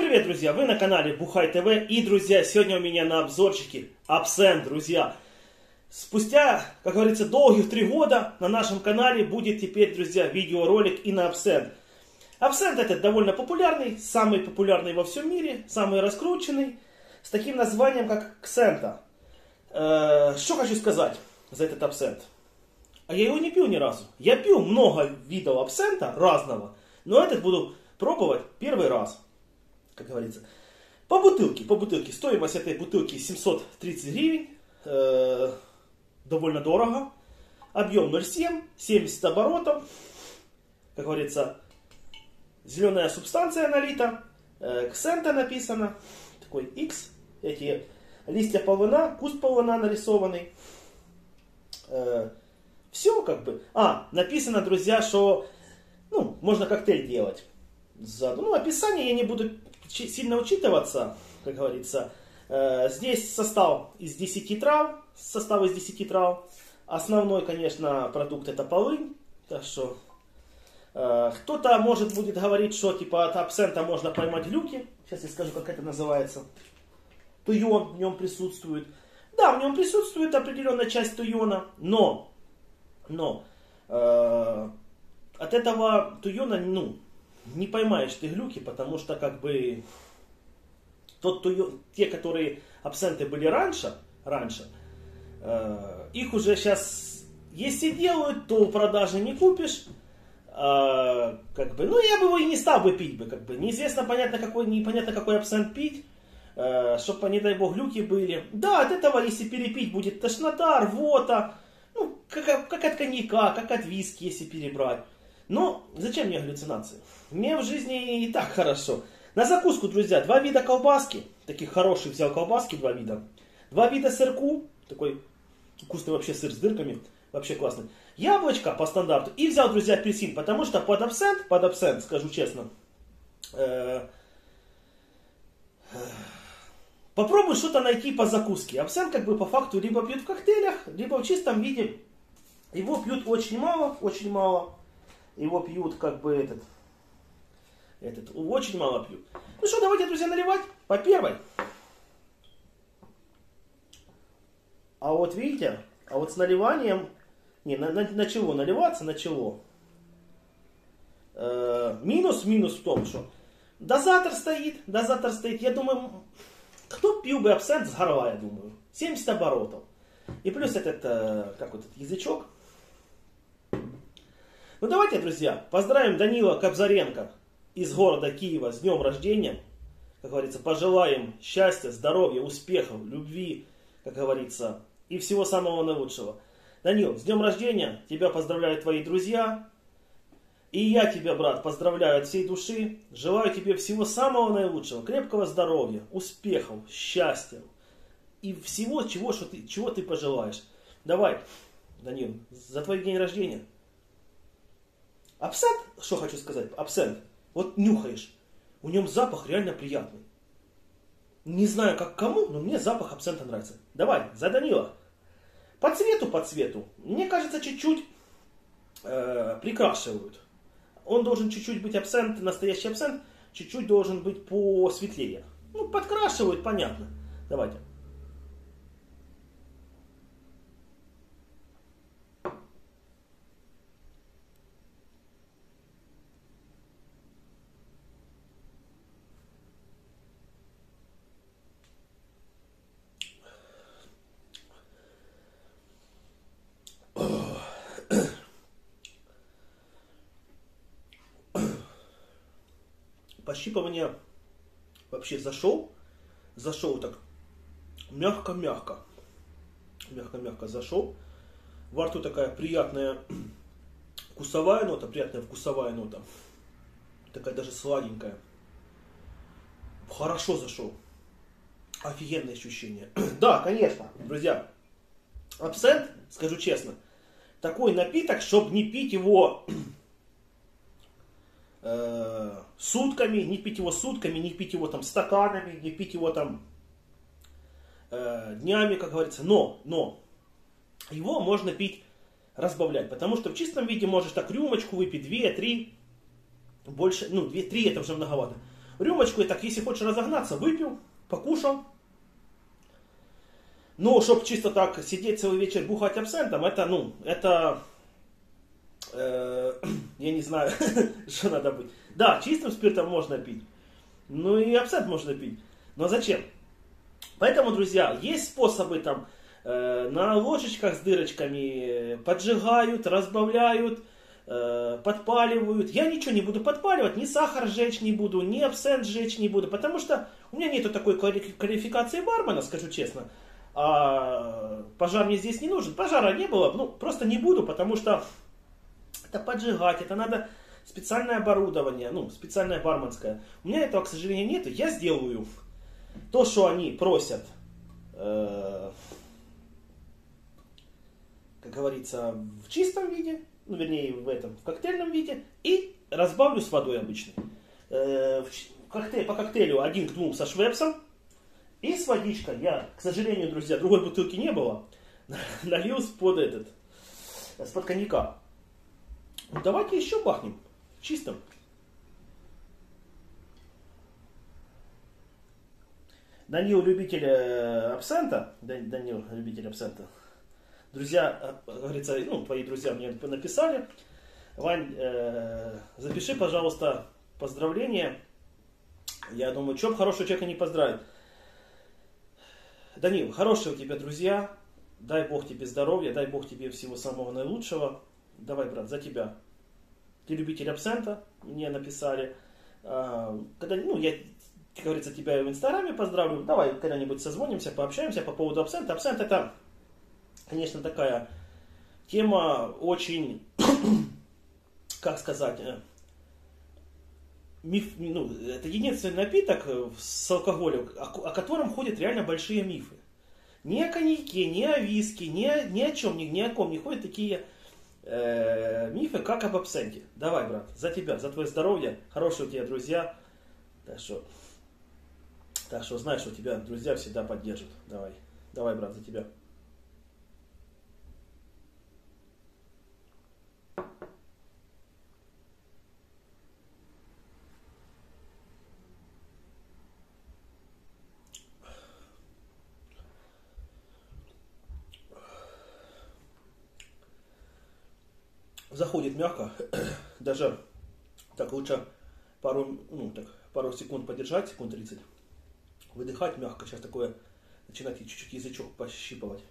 привет, друзья! Вы на канале Бухай ТВ. И, друзья, сегодня у меня на обзорчике абсент, друзья. Спустя, как говорится, долгих 3 года на нашем канале будет теперь, друзья, видеоролик и на абсент. Абсент этот довольно популярный, самый популярный во всем мире, самый раскрученный, с таким названием, как Ксента. Что хочу сказать за этот абсент? А я его не пью ни разу. Я пью много видов абсента разного, но этот буду пробовать первый раз, как говорится. По бутылке. Стоимость этой бутылки 730 гривен. Довольно дорого. Объем 0,7, 70 оборотов. Как говорится, зеленая субстанция налита. Ксента написано. Такой X. Эти листья полына, куст полына нарисованный. Все как бы. Написано, друзья, что можно коктейль делать. Описание я не буду сильно учитываться, как говорится. Здесь состав из 10 трав. Основной, конечно, продукт это полынь. Так что кто-то может будет говорить, что типа от абсента можно поймать глюки. Сейчас я скажу, как это называется. Туйон в нем присутствует. Да, в нем присутствует определенная часть туйона, но от этого туйона, не поймаешь ты глюки, потому что как бы те, которые абсенты были раньше, их уже сейчас, если делают, то в продаже не купишь. Я бы его и не стал бы пить бы, как бы. Неизвестно, непонятно какой абсент пить, чтобы, не дай бог, глюки были. Да, от этого, если перепить, будет тошнота, рвота, как от коньяка, как от виски, если перебрать. Но зачем мне галлюцинации? Мне в жизни и так хорошо. На закуску, друзья, 2 вида колбаски. Таких хороших взял колбаски 2 вида. 2 вида сырку. Такой вкусный вообще сыр с дырками. Вообще классный. Яблочко по стандарту. И взял, друзья, апельсин. Потому что под абсент, скажу честно. Попробуй что-то найти по закуске. Абсент как бы по факту либо пьют в коктейлях, либо в чистом виде. Его пьют очень мало. Его пьют как бы очень мало пьют. Ну что, давайте, друзья, наливать по первой. А вот видите, с наливанием, начало наливаться, начало. Минус в том, что дозатор стоит. Я думаю, кто пил бы абсент с горла, я думаю. 70 оборотов. И плюс этот язычок. Давайте, друзья, поздравим Данила Кобзаренко из города Киева с днем рождения. Как говорится, пожелаем счастья, здоровья, успехов, любви, как говорится, и всего самого наилучшего. Данил, с днем рождения, тебя поздравляют твои друзья. И я тебя, брат, поздравляю от всей души. Желаю тебе всего самого наилучшего, крепкого здоровья, успехов, счастья и всего, чего ты пожелаешь. Давай, Данил, за твой день рождения. Абсент, что хочу сказать, абсент, вот нюхаешь, у нем запах реально приятный. Не знаю как кому, но мне запах абсента нравится. Давай, за Данила. По цвету, мне кажется, чуть-чуть прикрашивают. Он должен чуть-чуть быть абсент, настоящий абсент, чуть-чуть должен быть посветлее. Подкрашивают, понятно. Давайте. Пощипывание вообще зашел так мягко-мягко зашел. Во рту такая приятная вкусовая нота, такая даже сладенькая. Хорошо зашел. Офигенное ощущение. Да, конечно, друзья, абсент, скажу честно, такой напиток, чтобы не пить его сутками, не пить его там стаканами, не пить его там днями, как говорится. Но его можно пить, разбавлять, потому что в чистом виде можешь так рюмочку выпить, 2-3, больше, 2-3 это уже многовато. рюмочку и так, если хочешь разогнаться, выпил, покушал. Но, чтобы чисто так сидеть целый вечер бухать абсентом, это, я не знаю, что надо быть. Да, чистым спиртом можно пить, ну и абсент можно пить, но зачем? Поэтому, друзья, есть способы там, на ложечках с дырочками поджигают, разбавляют, подпаливают. Я ничего не буду подпаливать, ни сахар жечь не буду, ни абсент жечь не буду, потому что у меня нету такой квалификации бармена, скажу честно. А пожар мне здесь не нужен. Пожара не было, просто не буду, потому что это поджигать, это надо специальное оборудование, специальное барменское. У меня этого, к сожалению, нет. Я сделаю то, что они просят, как говорится, в чистом виде, в коктейльном виде, и разбавлю с водой обычной. По коктейлю 1 к 2 со швепсом и с водичкой. Я, к сожалению, друзья, другой бутылки не было, налил с-под коньяка. Давайте еще бахнем чистым. Данил любитель абсента. Данил любитель абсента. Друзья, говорится, твои друзья мне написали. Вань, запиши, пожалуйста, поздравления. Я думаю, что б хорошего человека не поздравить. Данил, хорошие у тебя друзья. Дай Бог тебе здоровья, дай Бог тебе всего самого наилучшего. Давай, брат, за тебя. Ты любитель абсента, мне написали. Когда, я, как говорится, тебя в Инстаграме поздравлю. Давай когда-нибудь созвонимся, пообщаемся по поводу абсента. Абсент это, конечно, такая тема очень, как сказать, это единственный напиток с алкоголем, о котором ходят реально большие мифы. Ни о коньяке, ни о виске, ни о чем, ни о ком не ходят такие мифы, как об абсенте. Давай, брат, за тебя, за твое здоровье, хорошие у тебя друзья. Так что знаешь, что тебя друзья всегда поддержат. Давай, брат, за тебя. Заходит мягко, даже так лучше пару секунд подержать, секунд 30, выдыхать мягко, сейчас такое, начинать чуть-чуть язычок пощипывать.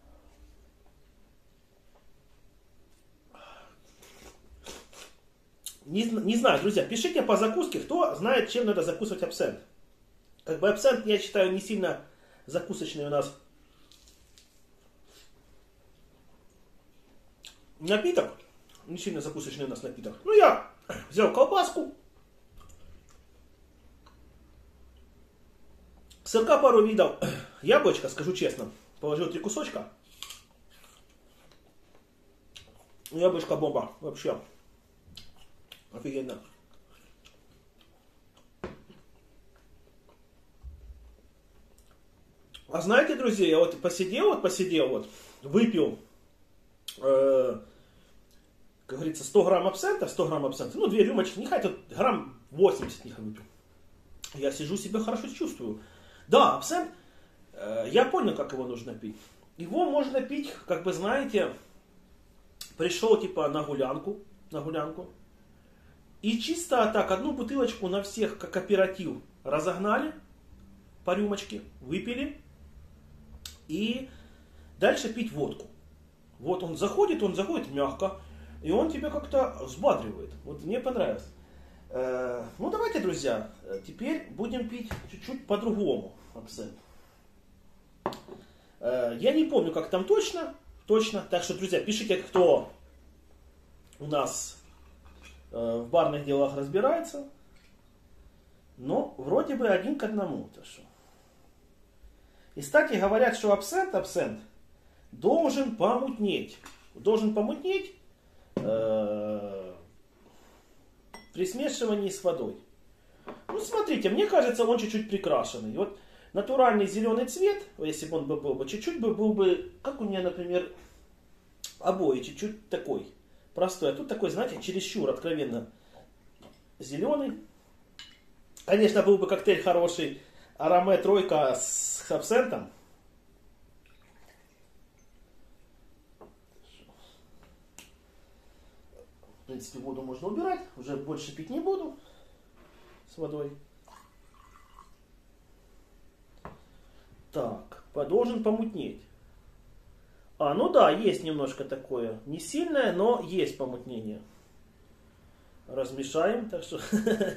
Не знаю, друзья, пишите по закуске, кто знает, чем надо закусывать абсент. Как бы абсент, я считаю, не сильно закусочный у нас напиток. Не сильно закусочный у нас напиток. Я взял колбаску, сырка пару видов, яблочко, скажу честно, положил 3 кусочка. Яблочко бомба, вообще офигенно. А знаете, друзья, я посидел, выпил, как говорится, 100 грамм абсента, 2 рюмочки, нехай тут грамм 80 них выпил. Я сижу, себя хорошо чувствую. Да, абсент, я понял, как его нужно пить. Его можно пить, как бы, знаете, пришел на гулянку, и чисто так, 1 бутылочку на всех, как аперитив, разогнали по рюмочке, выпили, и дальше пить водку. Вот он заходит мягко, и он тебя как-то взбадривает. Вот мне понравилось. Давайте, друзья, теперь будем пить чуть-чуть по-другому абсент. Я не помню, как там точно. Так что, друзья, пишите, кто у нас в барных делах разбирается. Но вроде бы 1 к 1. И, кстати, говорят, что абсент должен помутнеть. При смешивании с водой. Смотрите, мне кажется, он чуть-чуть прикрашенный. Вот натуральный зеленый цвет, если бы он был бы, чуть-чуть был бы, как у меня, например, обои, чуть-чуть такой простой. А тут такой, знаете, чересчур откровенно зеленый. Конечно, был бы коктейль хороший, Араме тройка с абсентом. В принципе, воду можно убирать. Уже больше пить не буду с водой. Так, должен помутнеть. Ну да, есть немножко такое. Не сильное, но есть помутнение. Размешаем, так что...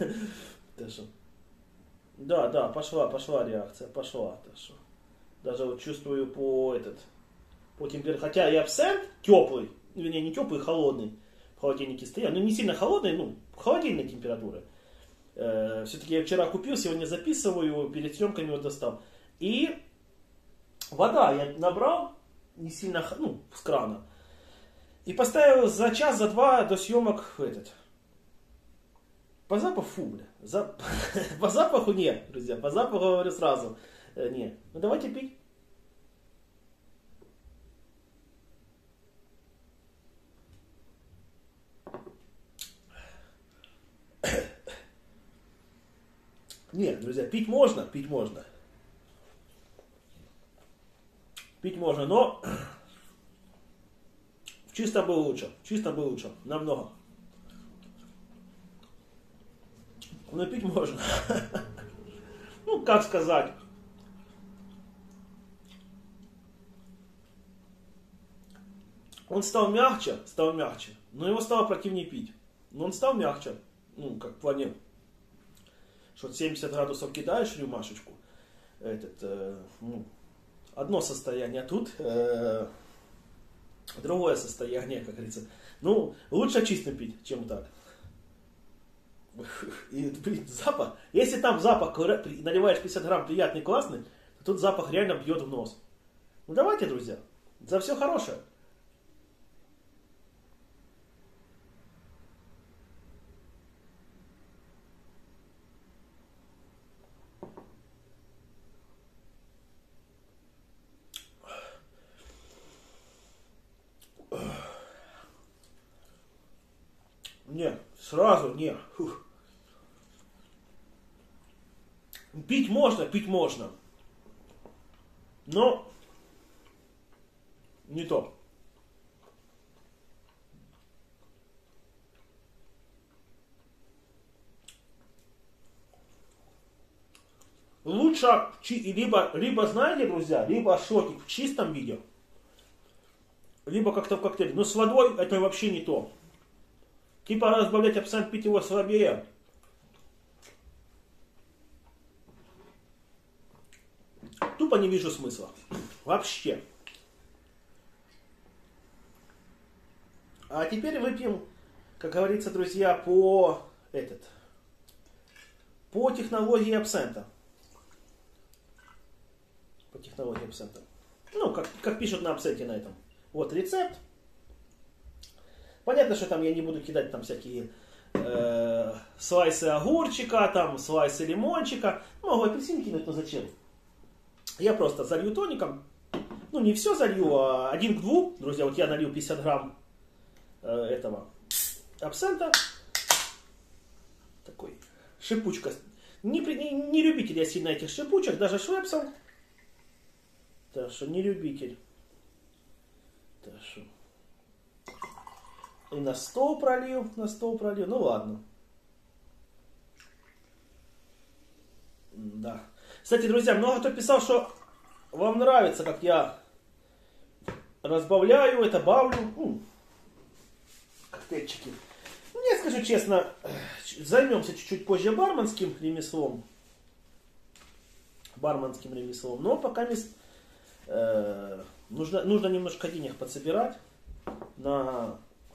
Да, пошла реакция, пошла. Так что даже вот чувствую по температуре. Хотя и абсент теплый, вернее не теплый, холодный. В холодильнике стоял. Не сильно холодный, холодильной температуры. Все-таки я вчера купил, сегодня записываю, перед съемками его достал. И вода я набрал, не сильно, с крана. И поставил за час, за два до съемок По запаху, по запаху нет, друзья, по запаху говорю сразу, нет. Давайте пить. Нет, друзья, пить можно. Пить можно, но чисто было лучше, намного. Но пить можно. Как сказать. Он стал мягче, но его стало противнее пить. Но он стал мягче, как в плане, что 70 градусов кидаешь рюмашечку, одно состояние, а тут другое состояние, как говорится. Лучше чисто пить, чем так. И, запах. Если там запах, наливаешь 50 грамм приятный, классный, то тут запах реально бьет в нос. Давайте, друзья, за все хорошее. Не, сразу не. Фух. Пить можно. Но не то. Лучше либо знаете, друзья, либо шотик в чистом виде, либо как-то в коктейле. Но с водой это вообще не то. Типа разбавлять абсент, пить его слабее. Тупо не вижу смысла. Вообще. А теперь выпьем, как говорится, друзья, по технологии абсента. По технологии абсента. Как пишут на абсенте на этом. Вот рецепт. Понятно, что там я не буду кидать там всякие слайсы огурчика, там слайсы лимончика. Могу апельсин кинуть, но зачем? Я просто залью тоником. Не все залью, а 1 к 2. Друзья, вот я налил 50 грамм этого абсента. Такой шипучка. Не любитель я сильно этих шипучек, даже швепсов. Так что не любитель. Так что. И на стол пролил. Ну ладно. Да. Кстати, друзья, много кто писал, что вам нравится, как я разбавляю, бавлю. Коктейльчики. Я скажу честно, займемся чуть-чуть позже барменским ремеслом. Но пока нужно немножко денег подсобирать на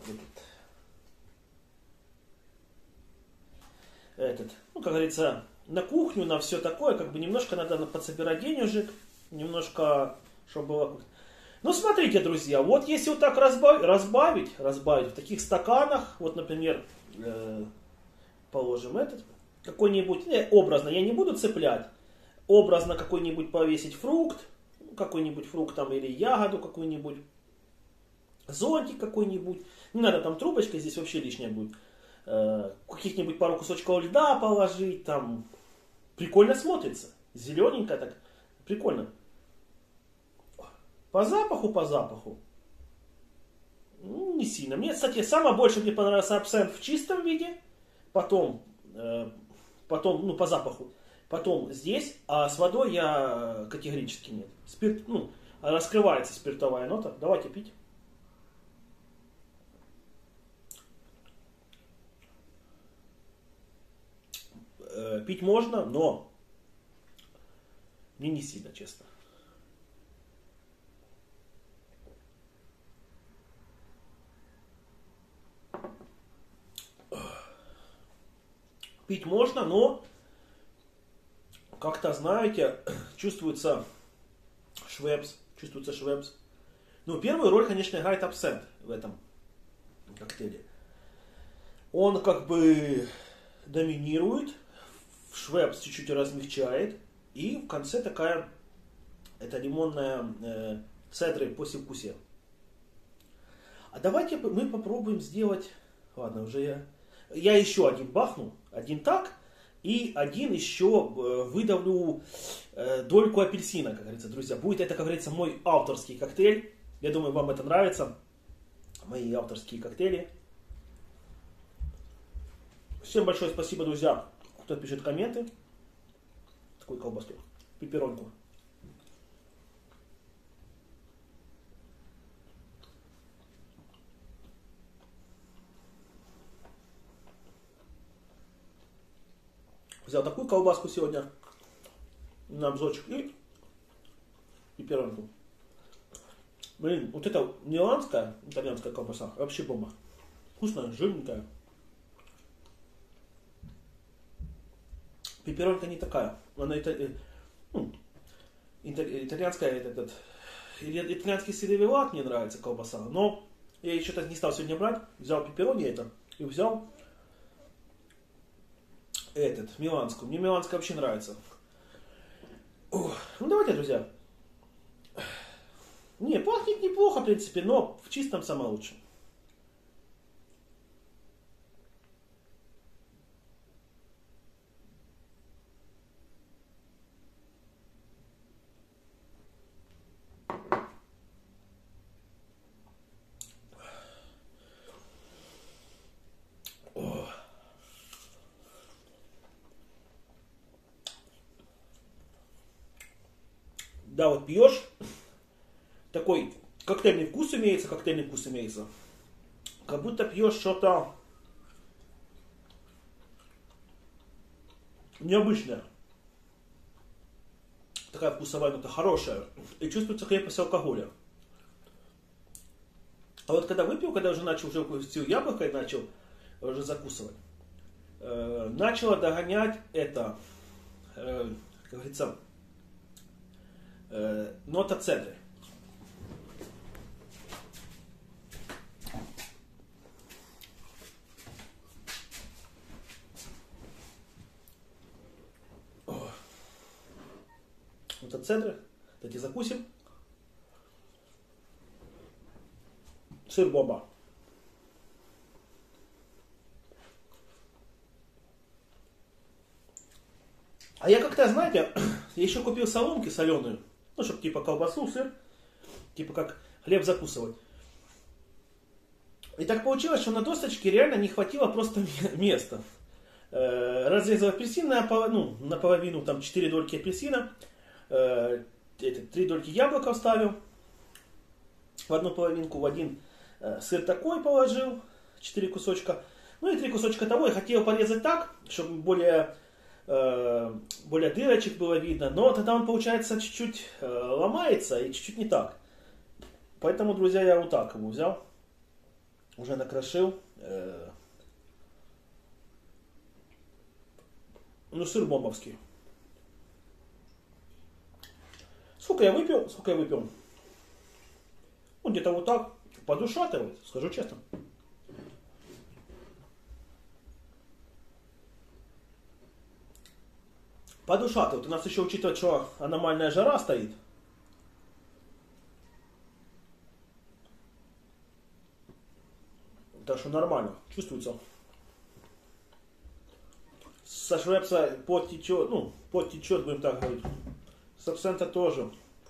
как говорится, на кухню, на все такое, немножко надо подсобирать денежек, немножко, чтобы было. Смотрите, друзья, вот если вот так разбавить в таких стаканах, вот, например, положим какой-нибудь, образно, я не буду цеплять, образно какой-нибудь повесить фрукт там, или ягоду какую-нибудь, зонтик какой-нибудь, не надо там трубочка, здесь вообще лишняя будет, каких-нибудь пару кусочков льда положить, там, прикольно смотрится. Зелененько так, прикольно. По запаху. Ну, не сильно. Мне, кстати, самое больше мне понравился абсент в чистом виде. Потом, ну, по запаху. Потом здесь, а с водой я категорически нет. Спирт, ну, раскрывается спиртовая нота. Давайте пить. Пить можно, но мне не сильно, честно. Пить можно, но как-то, знаете, чувствуется Швепс. Ну, первую роль, конечно, играет абсент в этом коктейле. Он как бы доминирует, Швепс чуть-чуть размягчает, и в конце такая, это лимонная цедры послевкусие. А давайте мы попробуем сделать, ладно, уже я еще один бахну, один так, и один еще выдавлю дольку апельсина, как говорится, друзья. Будет это, как говорится, мой авторский коктейль. Я думаю, вам это нравится. Мои авторские коктейли. Всем большое спасибо, друзья, кто пишет комменты. Такой колбаски. Пепперонку. Взял такую колбаску сегодня на обзорчик и пепперонку. Блин, вот это миланская, итальянская колбаса, вообще бомба. Вкусная, жирненькая. Пепперонка не такая. Она итальянская, итальянский сервелат мне нравится колбаса, но я еще так не стал сегодня брать. Взял пепперони это и взял миланскую. Мне миланская вообще нравится. Ну давайте, друзья. Не, пахнет неплохо, в принципе, но в чистом самое лучшее. Да, вот пьешь, такой коктейльный вкус имеется, как будто пьешь что-то необычное. Такая вкусовая нота хорошая, и чувствуется крепость алкоголя. А вот когда выпил, когда уже начал, уже вкусил яблоко и начал уже закусывать, начало догонять это, как говорится, нота цедры. Нота цедры. Давайте закусим. Сыр бомба. А я как-то, знаете, я еще купил соломки соленую. Ну, чтобы типа колбасу, сыр, типа как хлеб закусывать. И так получилось, что на досточке реально не хватило просто места. Разрезал апельсин наполовину, там 4 дольки апельсина, 3 дольки яблока вставил в одну половинку, в один сыр такой положил, 4 кусочка, ну и 3 кусочка того. Я хотел порезать так, чтобы более дырочек было видно, но тогда он, получается, чуть-чуть ломается и чуть-чуть не так. Поэтому, друзья, я вот так его взял, уже накрошил. Ну, сыр бомбовский. Сколько я выпил? Ну, где-то вот так, подушатывает, скажу честно. Подушатывает. У нас еще учитывать, что аномальная жара стоит. Так что нормально. Чувствуется. со швепса подтечет, ну, подтечет, будем так говорить. С абсента тоже.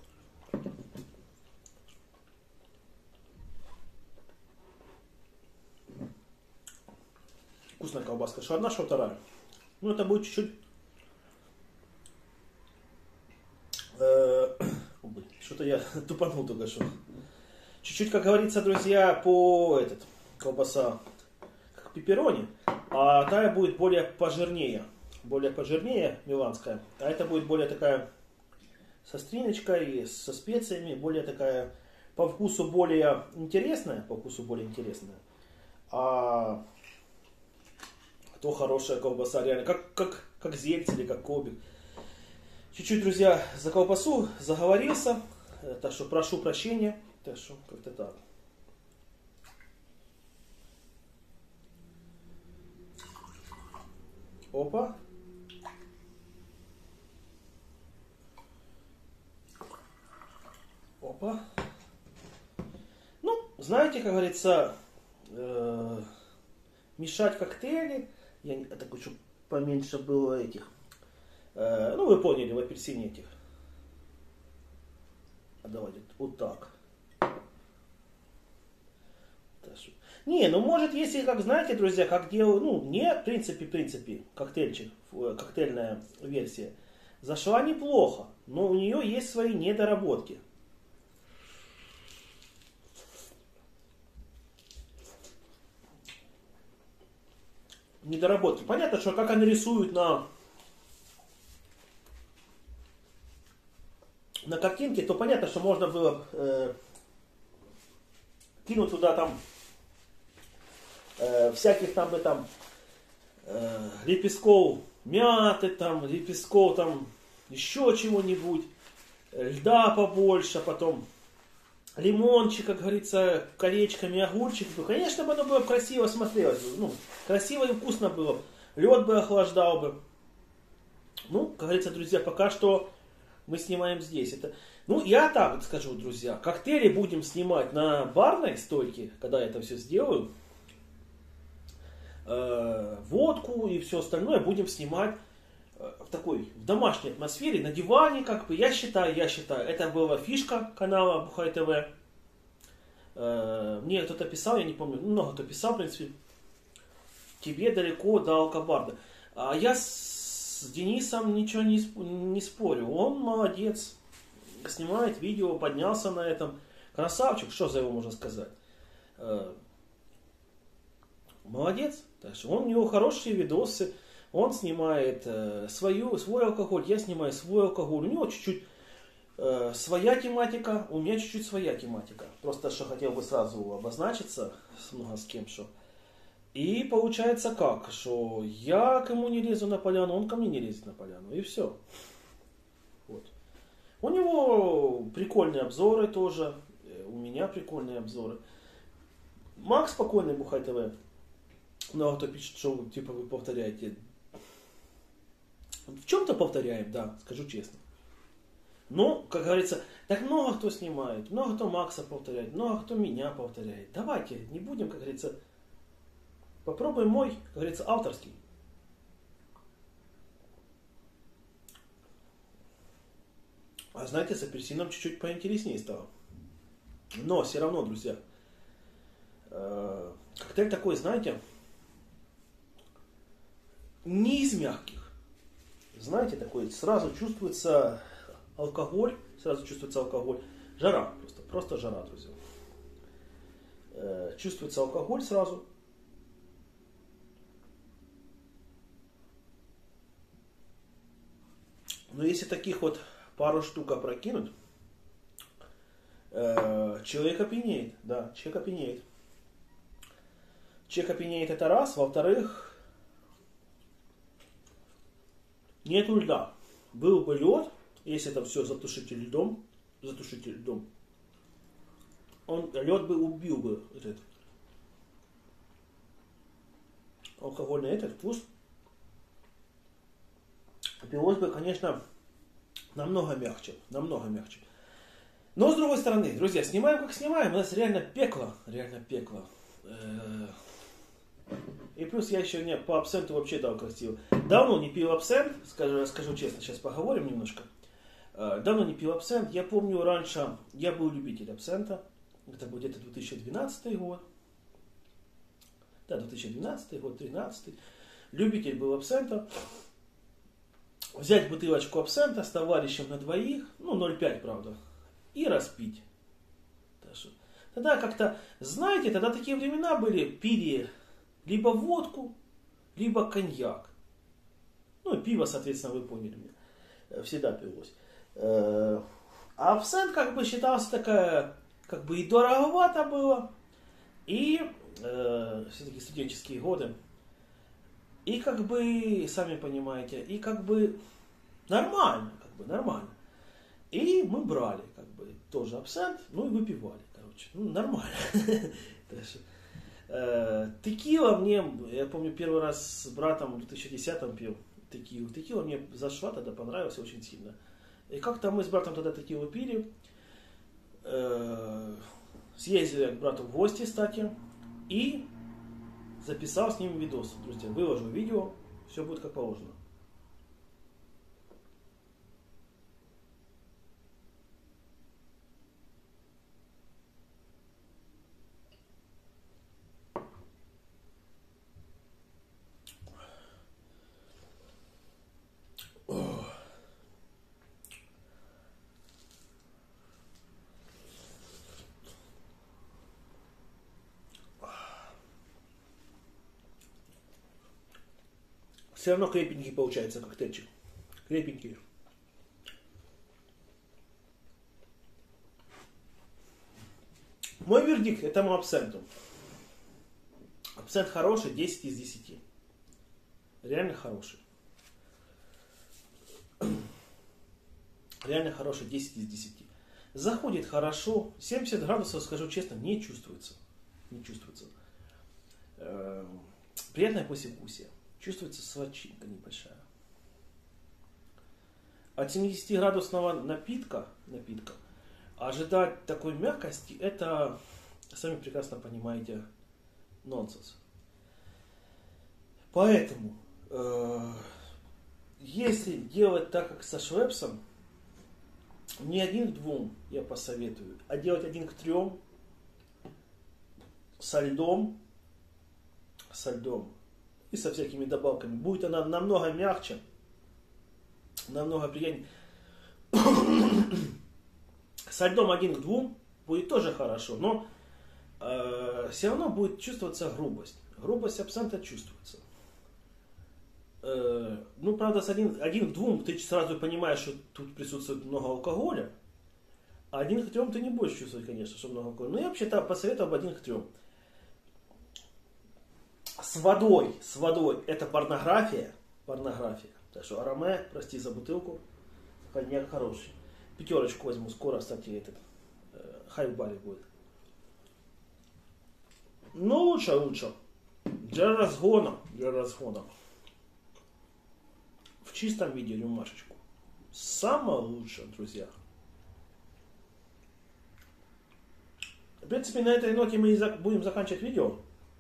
Вкусная колбаска. Что одна, что вторая. Ну, это будет чуть-чуть... Что-то я тупанул только что. Чуть-чуть, как говорится, друзья, по колбаса как пепперони, а тая будет более пожирнее. Более пожирнее, миланская. А это будет более такая со стриночкой, со специями, более такая по вкусу более интересная. По вкусу более интересная. А то хорошая колбаса, реально, как зельц или как кобик. Чуть-чуть, друзья, за колбасу заговорился, так что прошу прощения, так что как-то так. Опа. Опа. Ну, знаете, как говорится, мешать коктейли, я так хочу поменьше было этих. Ну, вы поняли, в апельсине этих. А давайте вот так. Не, ну может, если, как знаете, друзья, как делаю, ну, не, в принципе, коктейльчик, коктейльная версия, зашла неплохо, но у нее есть свои недоработки. Недоработки. Понятно, что как они рисуют на картинке, то понятно, что можно было кинуть туда там всяких там лепестков мяты, там, лепестков там еще чего-нибудь, льда побольше, потом лимончик, как говорится, колечками, огурчик. Ну, конечно бы оно было красиво смотрелось. Ну, красиво и вкусно было. Лед бы охлаждал бы. Ну, как говорится, друзья, пока что мы снимаем здесь. Это... Ну, я так вот скажу, друзья. Коктейли будем снимать на барной стойке, когда я это все сделаю. Водку и все остальное будем снимать в домашней атмосфере, на диване, как бы. Я считаю, это была фишка канала Бухай ТВ. Мне кто-то писал, я не помню, много кто писал, в принципе. Тебе далеко до алкобарда. А я с Денисом ничего не спорю. Он молодец. Снимает видео, поднялся на этом. Красавчик, что за его можно сказать. Молодец. Так что у него хорошие видосы. Он снимает свой алкоголь, я снимаю свой алкоголь. У него чуть-чуть своя тематика, у меня чуть-чуть своя тематика. Просто что хотел бы сразу обозначиться много с кем что. И получается как, что я кому не лезу на поляну, он ко мне не лезет на поляну. И все. Вот. У него прикольные обзоры тоже. У меня прикольные обзоры. Макс спокойный Бухай ТВ. Много кто пишет, что типа вы повторяете. В чем-то повторяем, да, скажу честно. Но, как говорится, так много кто снимает, много кто Макса повторяет, много кто меня повторяет. Давайте не будем, как говорится, попробуем мой, как говорится, авторский. А знаете, с апельсином чуть-чуть поинтереснее стало. Но все равно, друзья, коктейль такой, знаете, не из мягких. Знаете, такой сразу чувствуется алкоголь, жара, просто жара, друзья. Чувствуется алкоголь сразу. Но если таких вот пару штук опрокинуть, человек опьянеет, да, человек опьянеет. Человек опьянеет это раз, во-вторых, нету льда. Был бы лед, если это все затушить льдом, лед бы убил бы этот алкогольный этот вкус. Пилось бы, конечно, намного мягче. Но с другой стороны, друзья, снимаем как снимаем, у нас реально пекло. И плюс я еще не, по абсенту вообще дал красиво. Давно не пил абсент, скажу честно, сейчас поговорим немножко. Давно не пил абсент. Я помню, раньше я был любитель абсента. Это был где-то 2012 год. Да, 2012 год, 2013. Любитель был абсента. Взять бутылочку абсента с товарищем на двоих, ну 0,5, правда, и распить. Тогда как-то, знаете, тогда такие времена были, пили либо водку, либо коньяк. Ну и пиво, соответственно, вы поняли меня. Всегда пилось. А абсент как бы считался такая, как бы и дороговато было, и все-таки студенческие годы. И как бы, сами понимаете, и как бы нормально, нормально. И мы брали, как бы, тоже абсент, ну и выпивали, короче. Ну, нормально. Текила мне, я помню, первый раз с братом в 2010-м пил текилу. Текила мне зашла, тогда понравилась очень сильно. И как-то мы с братом тогда текилу пили. Съездили к брату в гости, кстати, и записал с ним видос. Друзья, выложу видео, все будет как положено. Все равно крепенький получается коктейльчик. Крепенький. Мой вердикт этому абсенту. Абсент хороший, 10 из 10. Реально хороший. Реально хороший, 10 из 10. Заходит хорошо. 70 градусов, скажу честно, не чувствуется. Не чувствуется. Приятное послевкусие. Чувствуется сладчинка небольшая. От 70-градусного напитка ожидать такой мягкости, это, сами прекрасно понимаете, нонсенс. Поэтому, если делать так, как со Швепсом, не 1 к 2 я посоветую, а делать 1 к 3 со льдом и со всякими добавками. Будет она намного мягче, намного приятнее. Со льдом 1 к 2 будет тоже хорошо, но все равно будет чувствоваться грубость. Грубость абсента чувствуется. Ну, правда, с 1 к 2 ты сразу понимаешь, что тут присутствует много алкоголя, а 1 к 3 ты не будешь чувствовать, конечно, что много алкоголя. Но я вообще-то посоветовал бы 1 к 3. С водой это порнография. Так что Араме, прости за бутылку, коньяк хороший. 5 возьму, скоро, кстати, этот хайбари будет. Но лучше. Для разгона. В чистом виде рюмашечку. Самое лучшее, друзья. В принципе, на этой ноте мы и будем заканчивать видео.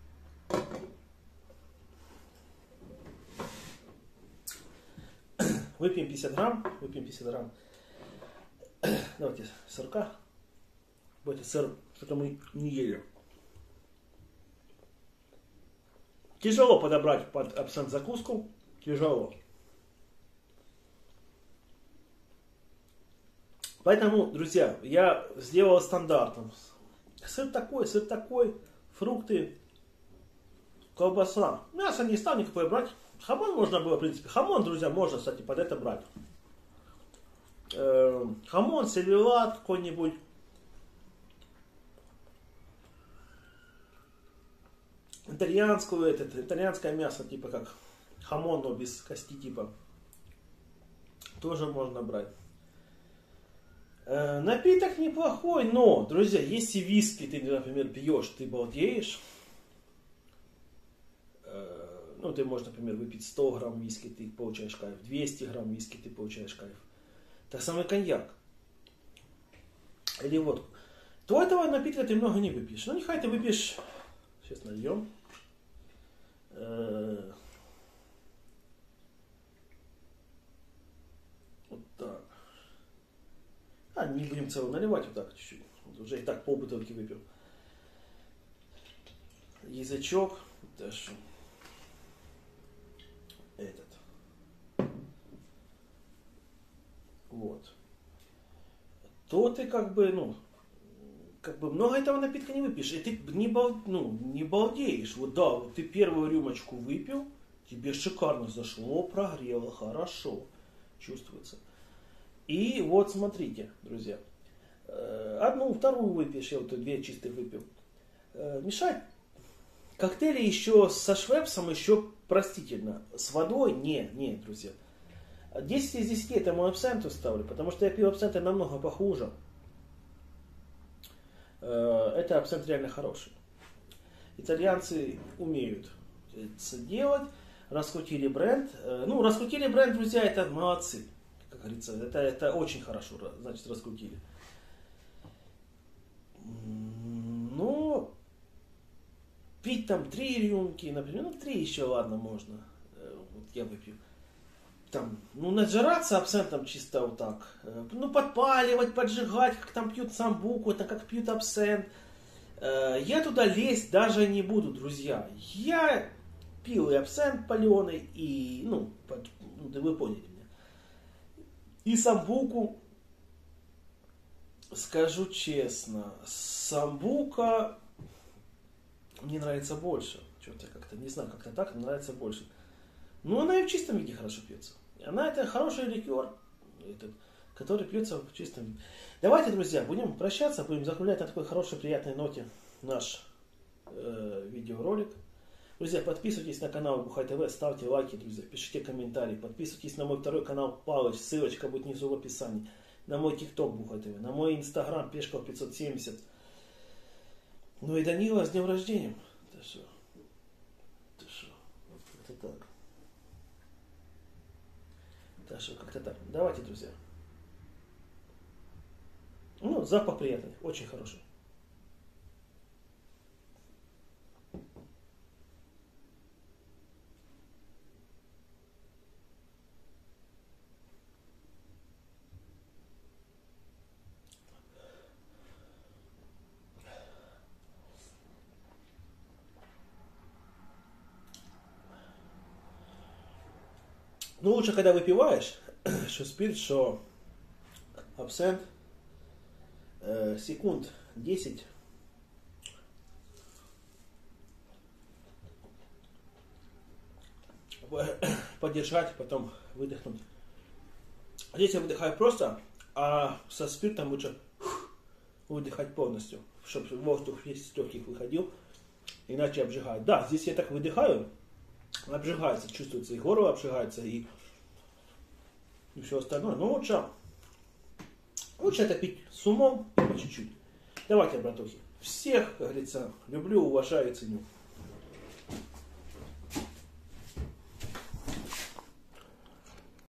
Выпьем 50 грамм. Давайте сырка. Давайте сыр, что-то мы не ели. Тяжело подобрать под абсент закуску. Тяжело. Поэтому, друзья, я сделал стандартом. Сыр такой, фрукты, колбаса. Мясо не стал никакое брать. Хамон можно было, в принципе. Хамон, друзья, можно, кстати, под это брать. Хамон, сервелат какой-нибудь. Итальянское мясо, типа как хамон, но без кости, типа. Тоже можно брать. Напиток неплохой, но, друзья, если виски ты, например, пьешь, ты балдеешь. Ну, ты можешь, например, выпить 100 грамм виски, ты получаешь кайф. 200 грамм виски, ты получаешь кайф. Так самый коньяк. Или водку. То этого напитка ты много не выпьешь. Ну, нехай ты выпьешь. Сейчас нальем. Вот так. Не будем целую наливать, вот так чуть-чуть. Вот уже и так полбутылки выпил. Язычок. Даже этот. Вот. То ты как бы много этого напитка не выпьешь. И ты не балдеешь. Вот да, вот ты первую рюмочку выпил, тебе шикарно зашло, прогрело, хорошо. Чувствуется. И вот смотрите, друзья. Одну, вторую выпьешь, я вот 2 чистых выпил. Мешать коктейли еще со Швепсом еще простительно. С водой не, друзья. 10 из 10 это мой абсенту ставлю, потому что я пью абсенты намного похуже. Это абсент реально хороший. Итальянцы умеют это делать. Раскрутили бренд. Раскрутили бренд, друзья, это молодцы. Как говорится, это очень хорошо, значит, раскрутили. Но пить там 3 рюмки, например, 3 еще, ладно, можно. Вот я выпью. Там, нажираться абсентом чисто вот так. Подпаливать, поджигать, как там пьют самбуку, это как пьют абсент. Я туда лезть даже не буду, друзья. Я пил и абсент паленый, и, вы поняли меня. И самбуку, скажу честно, самбука мне нравится больше. Что-то как-то, не знаю, как-то так, нравится больше. Она и в чистом виде хорошо пьется. Она это хороший ликер, который пьется в чистом виде. Давайте, друзья, будем прощаться, будем закруглять на такой хорошей, приятной ноте наш видеоролик. Друзья, подписывайтесь на канал Бухай ТВ, ставьте лайки, друзья, пишите комментарии, подписывайтесь на мой второй канал Палыч, ссылочка будет внизу в описании, на мой ТикТок Бухай ТВ, на мой Инстаграм Пешков 570. И Данила, с днем рождения. Ты что? Это так. Так что как-то так. Давайте, друзья. Запах приятный, очень хороший. Лучше, когда выпиваешь, что спирт, что абсент, секунд 10 подержать, потом выдохнуть. Здесь я выдыхаю просто, а со спиртом лучше выдыхать полностью, чтобы воздух из легких выходил, иначе обжигает. Да, здесь я так выдыхаю, обжигается, чувствуется, и горло обжигается, и все остальное. Но лучше это пить с умом и по чуть-чуть. Давайте, братухи. Всех, как говорится, люблю, уважаю и ценю.